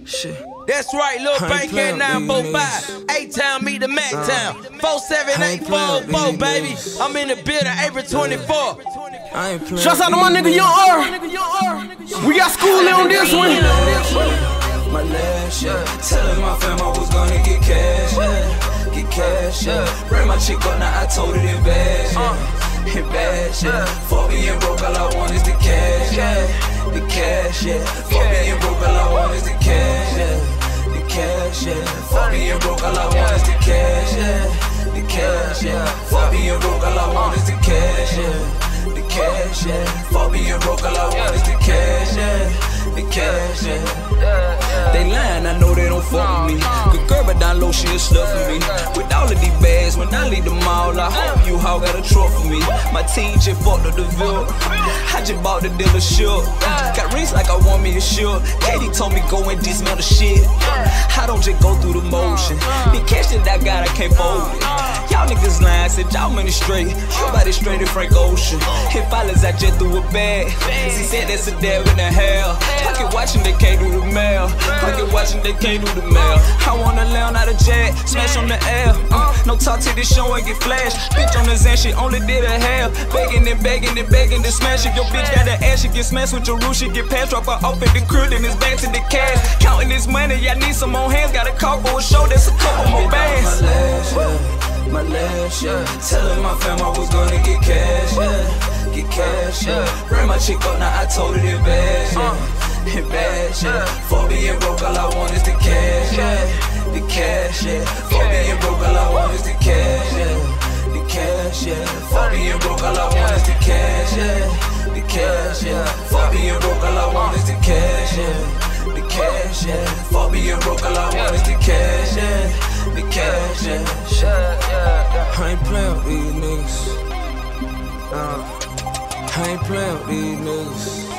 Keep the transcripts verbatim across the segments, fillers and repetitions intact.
Shit. That's right, Lil Bank at nine four five. A-Town meet the Mac-Town. four seven eight four four, baby. I'm in the building April twenty-fourth. Shouts out to my nigga Young R. We got schooling on this one. My last, yeah. Telling my fam I was gonna get cash, yeah. Get cash, yeah. Bring my chick up, now I told her in bad, yeah. In bad, yeah. Fuck being broke, all I want is the cash, yeah. The cash, yeah. Fuck being broke, all I want is the cash, yeah. The cash, yeah. Fuck being broke, all I want is the cash, yeah. The cash, yeah. Fuck being broke, all I want is the cash, yeah. The cash, yeah. Fuck being broke, all I want is the cash, yeah. The cash, yeah. They lying, I know they don't fuck with me. Good girl, but down low, she a slut for me. With all of these bags, when I leave the mall, I hope you all got a truck for me. My team just fucked up the Ville. I just bought the dealership. Got rings like I want me a shirt. Katie told me go and dismantle shit. I don't just go through the motion. The cash that I got, I can't fold it. Y'all niggas lying, said y'all money straight. Nobody straight in Frank Ocean. Hit violence, I just threw a bag. She said that's a dab in the hell. Pocket watching, they can't do the mail. Pocket watching, they can't do the mail. I wanna land out of jet, smash on the air. Uh, no talk to this show and get flashed. Bitch on the Zan, she only did a half. Begging and begging and begging to smash it. Your bitch got an ass, she get smashed with your roof, she get passed. Drop her off at the crib, then it's back to the cash. Counting this money, y'all need some more hands. Got a call for a show, that's a couple more bands. My last, yeah. Telling my fam I was gonna get cash, yeah. Get cash, yeah. Bring my chick up, now I told her in bad, yeah. In bad, yeah. Fuck being broke, all I want is the cash, yeah. The cash, yeah. Fuck being broke, all I want is the cash, yeah. The cash, yeah. Fuck being broke, all I want is the cash, yeah. The cash, yeah. Fuck being broke, all I want is the cash, yeah. The cash, yeah. Fuck being broke, all I want is the cash, yeah. The cash, yeah. I ain't playin' with these niggas. Uh, I ain't playin' with these niggas.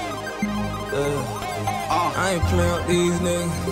Uh, I ain't playin' with these niggas.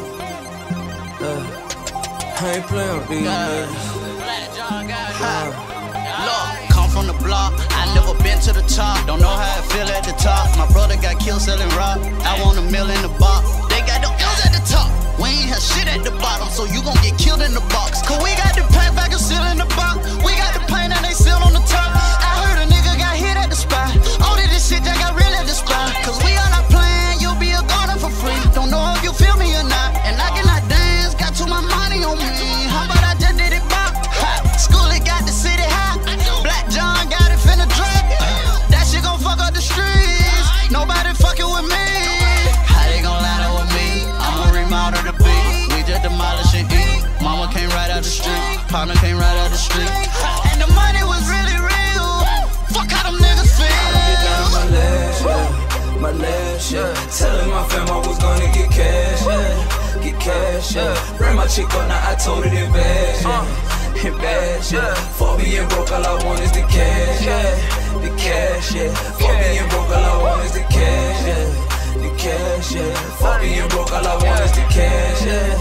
Uh, I ain't playin' with these niggas. Uh, Look, come from the block, I never been to the top. Don't know how I feel at the top. My brother got killed selling rock. I want a mill in the box. They got the L's at the top. We ain't have shit at the bottom, so you gon' get killed in the box. Cause we got the paint back and seal in the box. We got the paint and they seal on the top. I heard a nigga got hit at the spot. All of this shit that got real at the spot. Cause we are not playing, you'll be a garden for free. Don't know if you feel me or not. And I cannot dance, got too much money on me. How about I just did it bop? School it got the city hot. Black John got it finna drop. That shit gon' fuck up the streets. Nobody fucking with me. How they gon' line up with me? I'ma remodel the beat. We just demolish and eat. Mama came right out the street. Partner came right out the street. And the money was really real. Fuck how them niggas feel. My last, yeah. My last, yeah. Telling my fam I was gonna get cash, yeah. Get cash, yeah. Bring my chick up, now I told her in bad, yeah. In bad, yeah. Fuck being broke, all I want is the cash, yeah. The cash, yeah. Fuck being broke, all I want is the cash, yeah. The cash, yeah. Fuck being broke, all I want is the cash, yeah.